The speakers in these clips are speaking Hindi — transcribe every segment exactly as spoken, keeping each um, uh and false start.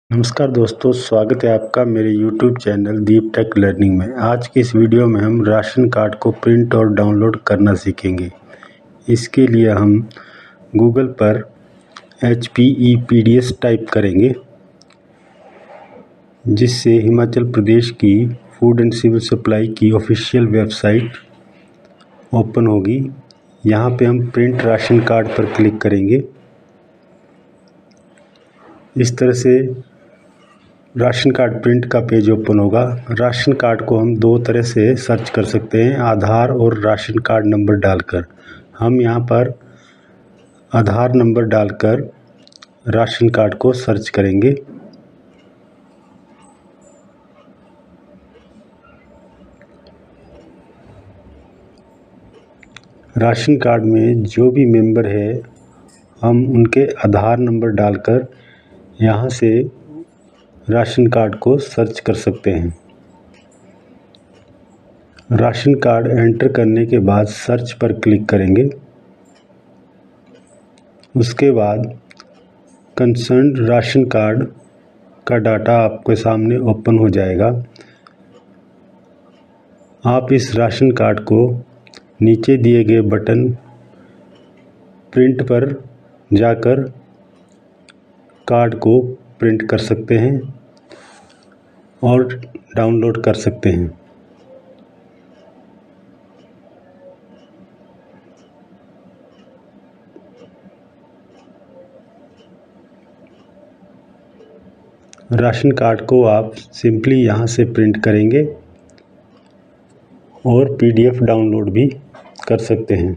नमस्कार दोस्तों, स्वागत है आपका मेरे YouTube channel Deep tech learning में। आज की इस वीडियो में हम राशन कार्ड को प्रिंट और डाउनलोड करना सीखेंगे। इसके लिए हम गूगल पर H P E P D S type करेंगे, जिससे हिमाचल प्रदेश की फूड एंड सिविल सप्लाई की ऑफिशियल वेबसाइट ओपन होगी। यहाँ पे हम प्रिंट राशन कार्ड पर क्लिक करेंगे। इस तरह से राशन कार्ड प्रिंट का पेज ओपन होगा। राशन कार्ड को हम दो तरह से सर्च कर सकते हैं, आधार और राशन कार्ड नंबर डालकर। हम यहाँ पर आधार नंबर डालकर राशन कार्ड को सर्च करेंगे। राशन कार्ड में जो भी मेंबर है, हम उनके आधार नंबर डालकर यहाँ से राशन कार्ड को सर्च कर सकते हैं। राशन कार्ड एंटर करने के बाद सर्च पर क्लिक करेंगे। उसके बाद कंसर्न राशन कार्ड का डाटा आपके सामने ओपन हो जाएगा। आप इस राशन कार्ड को नीचे दिए गए बटन प्रिंट पर जाकर कार्ड को प्रिंट कर सकते हैं और डाउनलोड कर सकते हैं। राशन कार्ड को आप सिंपली यहाँ से प्रिंट करेंगे और पी डी एफ डाउनलोड भी कर सकते हैं।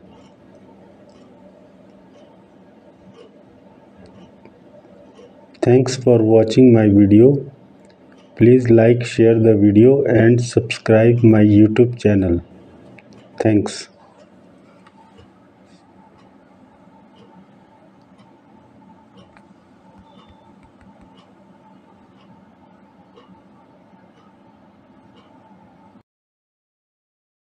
Thanks for watching my video. Please like, share the video and subscribe my YouTube channel. Thanks.